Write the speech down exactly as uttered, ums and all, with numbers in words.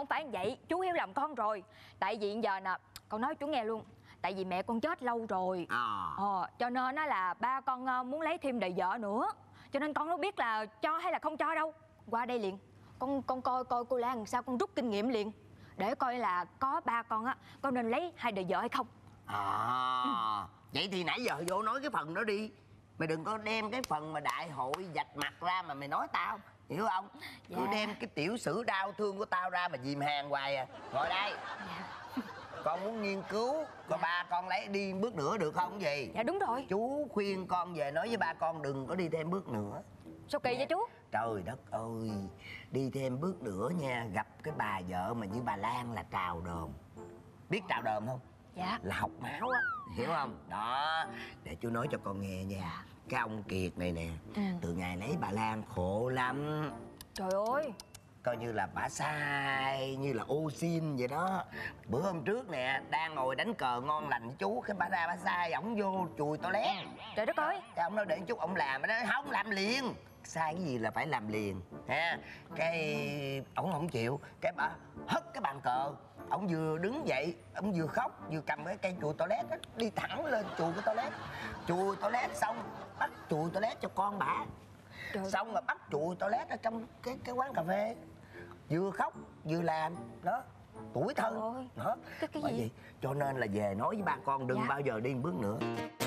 không phải vậy, chú hiểu lầm con rồi. Tại vì giờ nè, con nói chú nghe luôn. Tại vì mẹ con chết lâu rồi à. ờ, Cho nên á là ba con muốn lấy thêm đời vợ nữa. Cho nên con đâu biết là cho hay là không cho đâu. Qua đây liền, con con coi coi cô Lan làm sao, con rút kinh nghiệm liền. Để coi là có ba con á, con nên lấy hai đời vợ hay không. À ừ. Vậy thì nãy giờ vô nói cái phần đó đi. Mày đừng có đem cái phần mà đại hội vạch mặt ra mà mày nói tao, hiểu không? Dạ. Cứ đem cái tiểu sử đau thương của tao ra mà dìm hàng hoài à. Ngồi đây. Dạ. Con muốn nghiên cứu coi dạ. ba con lấy đi bước nữa được không gì? Dạ đúng rồi. Chú khuyên con về nói với ba con đừng có đi thêm bước nữa. Sao kỳ vậy chú? Trời đất ơi, đi thêm bước nữa nha, gặp cái bà vợ mà như bà Lan là trào đờm. Biết trào đờm không? Dạ. Là học máu á, hiểu không? Đó, để chú nói cho con nghe nha. Dạ. Cái ông Kiệt này nè, ừ. từ ngày lấy bà Lan khổ lắm. Trời ơi, coi như là bả sai như là ô xin vậy đó. Bữa hôm trước nè, đang ngồi đánh cờ ngon lành với chú, cái bả ra bả sai ổng vô chùi toilet. Trời đất ơi. Cái ông nói để chút ổng làm, nó nói không làm liền. Sai cái gì là phải làm liền ha. Cái ổng không chịu, cái bả hất cái bàn cờ. Ổng vừa đứng dậy, ổng vừa khóc vừa cầm cái cây chùi toilet đó, đi thẳng lên chùi cái toilet. Chùi toilet xong bắt chùi toilet cho con bả. Trời. Xong rồi bắt chùi toilet ở trong cái cái quán cà phê, vừa khóc vừa làm đó, tuổi thân đó. Cái, cái Bởi gì? vậy cho nên là về nói với ba con đừng dạ. bao giờ đi một bước nữa.